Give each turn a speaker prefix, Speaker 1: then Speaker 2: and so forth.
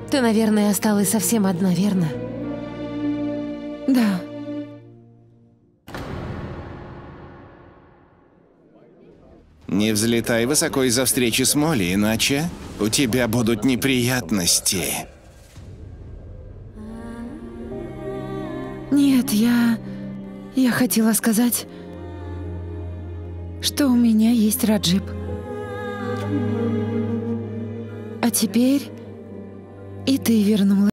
Speaker 1: Ты, наверное, осталась совсем одна, верно?
Speaker 2: Да.
Speaker 3: Не взлетай высоко из-за встречи с Молли, иначе у тебя будут неприятности.
Speaker 2: Нет, я хотела сказать, что у меня есть Раджиб. А теперь и ты вернулась.